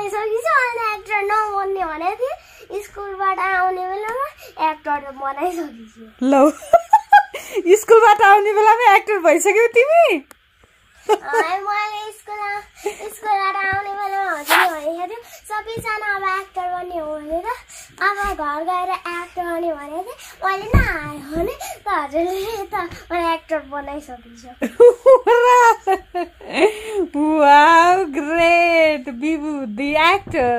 बनाइसकेछु अनि एक्टर नबन्ने भनेको थिएँ स्कुलबाट आउने बेलामा एक्टर बनाइसकेछु ल स्कुलबाट आउने बेलामा एक्टर भइसक्यौ तिमी मैले स्कुलबाट आउने बेलामा हजुरले भनेको थियो सबैजना अब एक्टर बन्ने हो भनेर अब घर गएर एक्टर बन्ने भनेको थिएँ मैले नआएँ भने त हजुरले त मैले एक्टर बनाइसकेछु wow great Bibu the actor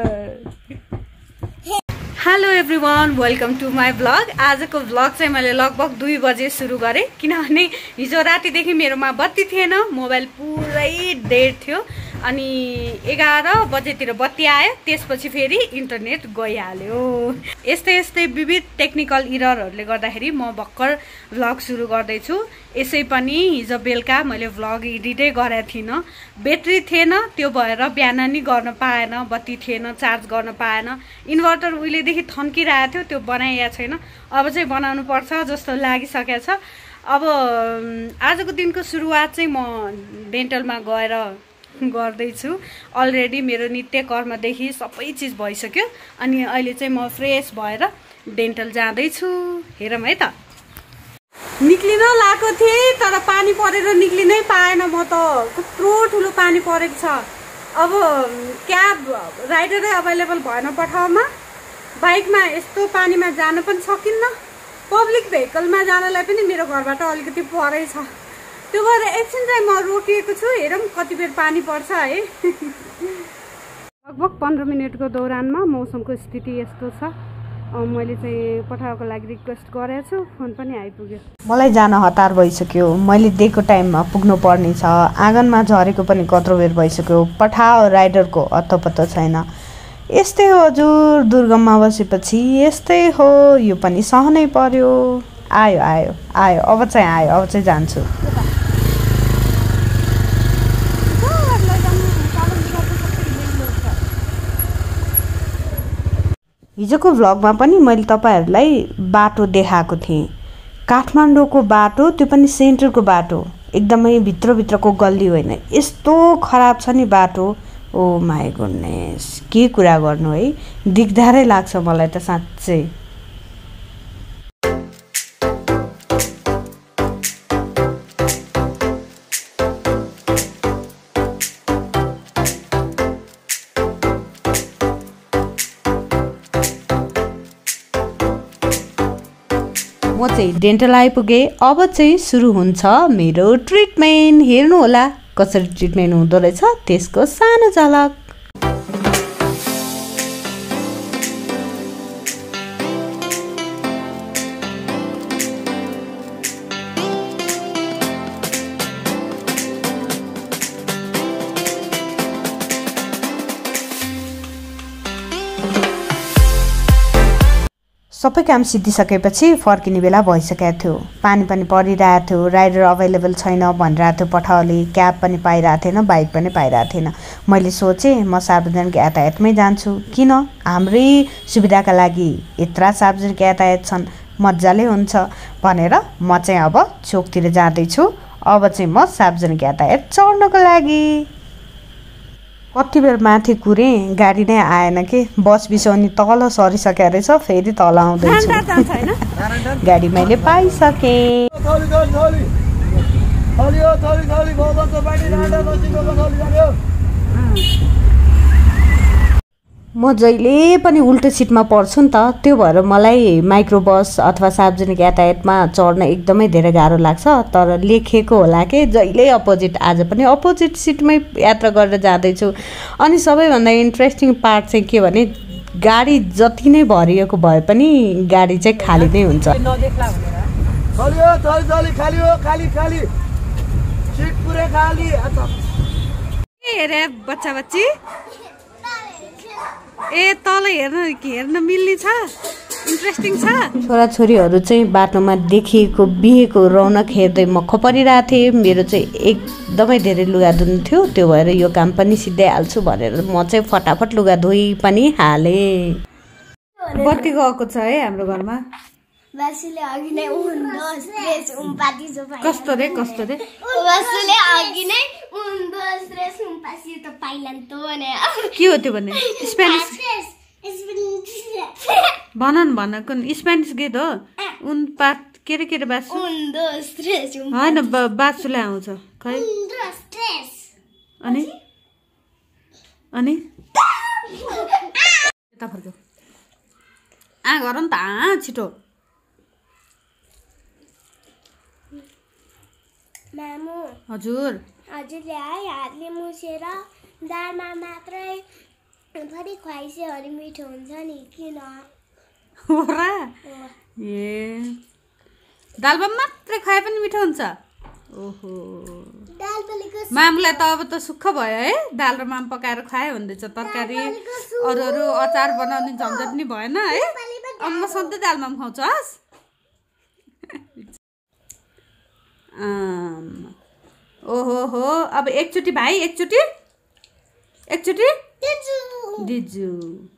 hello everyone welcome to my blog आजको ब्लग चाहिँ मैले लगभग 2 बजे सुरु गरेँ किनभने हिजो रातिदेखि मेरोमा बत्ती थिएन मोबाइल पुरै डेड थियो अनि 11 बजेतिर बत्ती आयो त्यसपछि फेरि इन्टरनेट गइहाल्यो यस्तै विविध टेक्निकल इररहरूले गर्दाखेरि म भर्खर भ्लग सुरु गर्दैछु यसै पनि हिजो बेलुका मैले भ्लग एडिटै गरेको थिइनँ ब्याट्री थिएन त्यो भएर बिहान नि गर्न पाएन बत्ती थिएन चार्ज गर्न पाएन इन्भर्टर उहिलेदेखि थन्किरहेको थियो त्यो बनाइएको छैन अब चाहिँ बनाउनु पर्छ जस्तो लागिसकेको छ अब आजको दिनको सुरुवात चाहिँ म डेन्टलमा गएर गर्दैछु अलरेडी मेरो नित्य कर्मदेखि सबै चिज भइसक्यो अनि अहिले चाहिँ म फ्रेस भएर डेन्टल जाँदैछु हेरौँ है त निक्लिन लाएको थिएँ तर पानी परेर निक्लिनै पाएन म त कत्रो ठुलो पानी परेको छ अब क्याब राइडरै अभाइलेबल भएन पठाउमा बाइकमा यस्तो पानीमा जान पनि सकिन्न पब्लिक भेहिकलमा जानलाई पनि मेरो घरबाट अलिकति परै छ त्यो भएर एकछिन चाहिँ म रोकिएको छु हेरौँ कति बेर पानी पर्छ है लगभग 15 मिनटको दौरानमा मौसमको स्थिति यस्तो छ मैले चाहिँ पठाउको लागि रिक्वेस्ट गरेको छु फोन पनि आइपुग्यो मलाई जान हतार भइसक्यो मैले दिएको टाइममा पुग्नु पर्ने छ आँगनमा झरेको पनि कत्रो बेर भइसक्यो पठाओ राइडरको अत्तोपत्तो छैन यस्तै हो हजुर दुर्गममा बसेपछि यस्तै हो यो पनि सहनै पर्यो आयो अब चाहिँ जान्छु हिजोको भ्लगमा पनि मैले तपाईहरुलाई बाटो देखाएको थिएँ काठमाडौँको बाटो त्यो पनि सेन्टरको बाटो एकदमै भित्रको गल्ली होइन यस्तो खराब छ नि बाटो ओ माय गुडनेस के कुरा गर्नु है दिगदारै लाग्छ मलाई त साच्चै म चाहिँ डेन्टल आइपुगे अब चाहिँ सुरु हुन्छ मेरो ट्रिटमेन्ट हेर्नु होला कसरी ट्रिटमेन्ट हुँदो रहेछ त्यसको सानो झलक सबै काम सिद्धिसकेपछि फर्किने बेला भइसकेको थियो पानी पनि परिरहेको थियो राइडर अभाइलेबल छैन भनिरहेको थियो पठाउले क्याब पनि पाइरहेको थिएन बाइक पनि पाइरहेको थिएन मैले सोचेँ म सार्वजनिक यातायातमै जान्छु किन हाम्रै सुविधाका लागि यत्रा सार्वजनिक यातायात छन् मजाले हुन्छ भनेर म चाहिँ अब चोकतिर जाँदैछु अब चाहिँ म सार्वजनिक यातायात चढ्नको लागि कति बेर माथि कुरे गाडी नै आएन के बस बिसौनी तल सरिसके रहेछ फेरि तल आउँदैछु गाडी मैले पाइसके म जहिले पनि उल्टो सिटमा पर्छु नि त त्यो भएर मलाई माइक्रो बस अथवा सार्वजनिक यातायातमा चढ्न एकदमै धेरै गाह्रो लाग्छ तर लेखेको होला के जहिले अपोजिट आज पनि अपोजिट सिटमै यात्रा गरेर जाँदैछु अनि सबैभन्दा इन्ट्रेस्टिङ पार्ट चाहिँ के भने गाडी जति नै भरिएको भए पनि गाडी चाहिँ खाली नै हुन्छ बच्चा बच्ची ए तल हेर्न मिल्ने छ इन्ट्रेस्टिङ छ छोराछोरीहरू चाहिँ बाटोमा देखिएको बिहेको रौनक हेर्दै मख परिरहेको थिएँ मेरो चाहिँ एकदमै धेरै लुगा धुनु थियो त्यो भएर यो काम पनि सिद्धाइहाल्छु भनेर म चाहिँ फटाफट लुगा धोइ पनि हालेँ बत्ती गएको छ है हाम्रो घरमा कस्तो रे त पाइलान त भने के हो त्यो भने स्पेनिस भन न भन कुन स्पेनिस गीत हो उन पात के रे बासु होइन बासुले आउँछ खै अनि यता फर्क्यो गर नि त छिटो मामु हजुर हजुरले है हातले मुछेर दालमा मात्रै फेरि खुवाइसे अलि मिठो हुन्छ नि किन हो र ए दालमा मात्रै खुवाए पनि मिठो हुन्छ ओहो दाल बलेको मामलाई त अब त सुख भयो है दाल र माम पकाएर खुवायो भन्दैछ तरकारी अरू अचार बनाउने झन्झट नि भएन है अब म सधैँ दाल माम खुवाउँछु हस् ओहो हो अब एकचोटि भाइ एकचोटि दिजु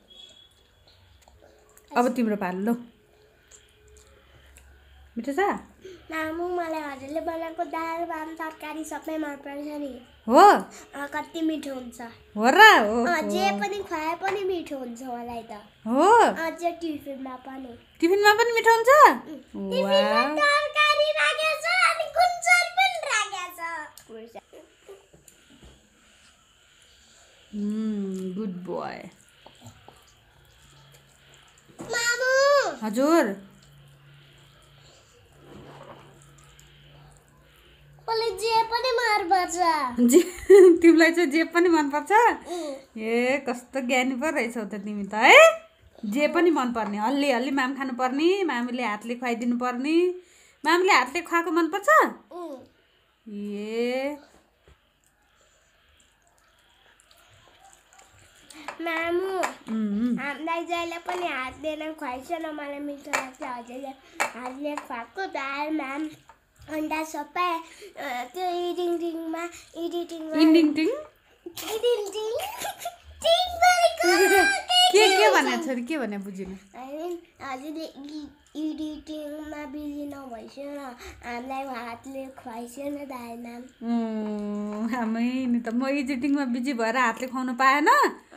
अब तिम्रो पालो ल मिठो छ मामु मलाई हजुरले बनाएको दाल भात तरकारी सबै मनपर्छ नि हो कति मिठो हुन्छ हो र हो जे पनि खुवाए पनि मिठो हुन्छ मलाई त हो अझ टिफिनमा पनि मिठो हुन्छ टिफिनमा तरकारी राखेछ अनि गुन्चर पनि राखेछ गुड बोय मामु हजुर मलाई जे पनि मनपर्छ तिमीलाई चाहिँ जे पनि मनपर्छ ए कस्तो ज्ञानी पो रहेछौ त तिमी त है जे पनि मनपर्ने हल्ली हल्ली माम खानुपर्ने मामीले हातले खुवाइदिनु पर्ने मामीले हातले खुवाएको मनपर्छ ए मामु हामीलाई जहिले पनि हातले नै खुवाइछ न मलाई मिठो लाग्छ हजुरले हातले खुवाएको दाल माम अन्डा सबै त्यो एडिटिङमा के भने छोरी के भने बुझिन हजुरले एडिटिङमा बिजी नभइसक्यो न हामीलाई हातले खुवाइसक्यो न दाल माम हामी नि त म एडिटिङमा बिजी भएर हातले खुवाउनु पाएन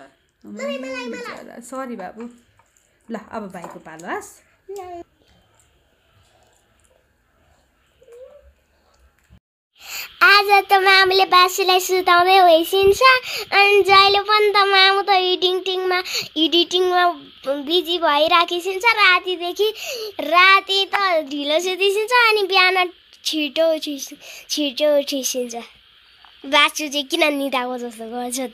सरी बाबु ल अब भाइको पालो हस् आज त मामुले बासीलाई सुताउँदै होइसिन्छ अनि जहिले पनि त मामु त एडिटिङमा बिजी भइराखिसिन्छ राति त ढिलो सुतिसिन्छ अनि बिहान छिटो उठिसिन्छ बासु चाहिँ किन निदाको जस्तो गर्छ त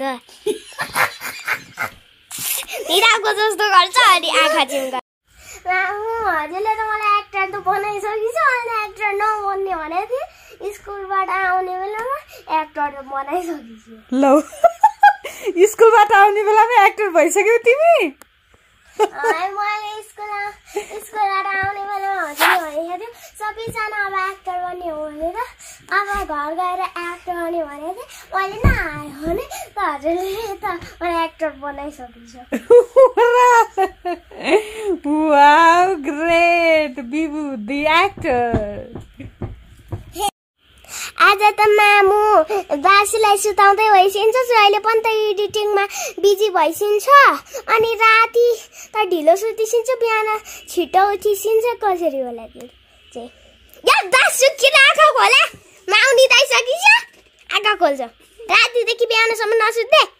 निदाको जस्तो गर्छ अनि आँखा चिम्का मामु हजुरले त मलाई एक्टर त बनाइसकिन्छ अनि एक्टर नबन्ने भनेको थिएँ स्कुलबाट आउने बेलामा एक्टर त बनाइसकिछु ल स्कुलबाट आउने बेलामा एक्टर भइसक्यौ तिमी मैले स्कुलबाट आउने बेलामा हजुरले भनेको थियो सबैजना अब एक्टर बन्ने हो भनेर अब घर गएर एक्टर बन्ने भनेको थिएँ मैले नआयो भने त हजुरले त मलाई एक्टर बनाइसकिन्छ wow great Bibu the actor आज त मामु बासीलाई सुताउँदै भइसिन्छ जहिले पनि त एडिटिङमा बिजी भइसिन्छ अनि राति त ढिलो सुतिसिन्छ बिहान छिटो उठिसिन्छ कसरी होला त्यो चाहिँ या बासु किन आँखा खोला माउ निदाइसकिन्छ आँखा खोल्छ रातिदेखि बिहानसम्म नसुत्दै